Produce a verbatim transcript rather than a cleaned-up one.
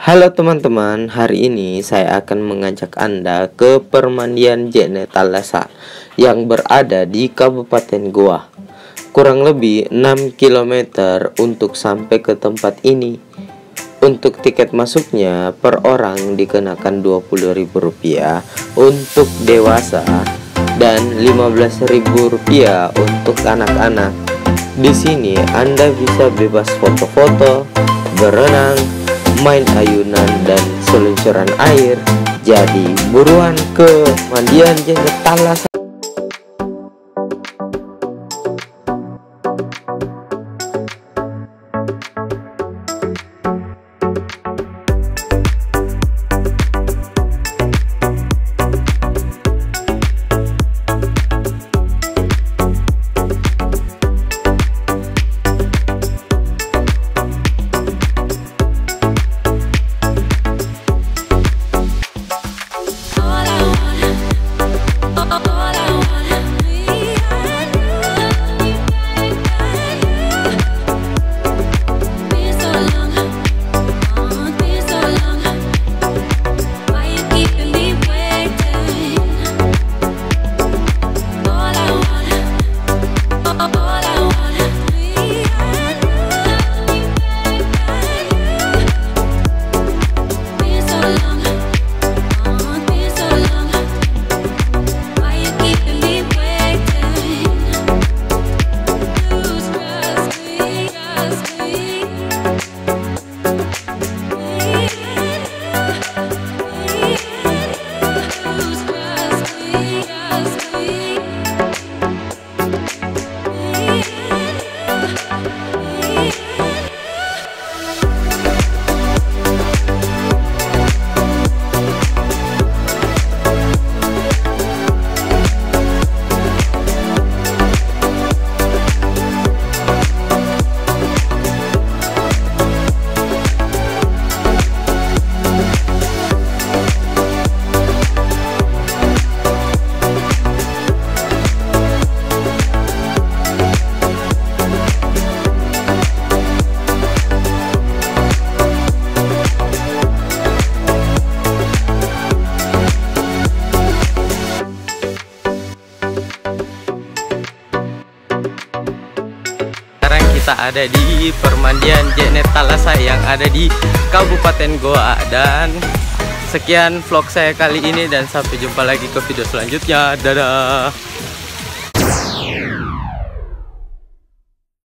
Halo teman-teman, hari ini saya akan mengajak Anda ke permandian Jene Talasa yang berada di Kabupaten Goa. Kurang lebih enam kilometer untuk sampai ke tempat ini. Untuk tiket masuknya per orang dikenakan dua puluh ribu rupiah untuk dewasa dan lima belas ribu rupiah untuk anak-anak. Di sini Anda bisa bebas foto-foto, berenang, main ayunan dan seluncuran air. Jadi buruan ke mandian Jene Talasa. Kita ada di permandian Jene Talasa yang ada di Kabupaten Goa. Dan sekian vlog saya kali ini, dan sampai jumpa lagi ke video selanjutnya. Dadah.